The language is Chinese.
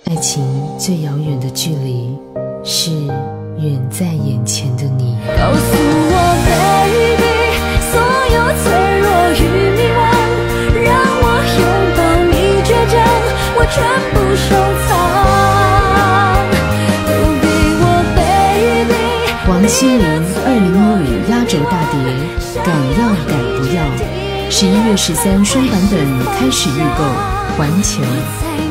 爱情最遥远的距离是远在眼前的你。 告诉我 baby， 所有脆弱与迷惘，让我拥抱你倔强，我全部收藏。都给我 baby。 王心凌2015压轴大碟《敢要敢不要》，11月13双版本开始预购，环球。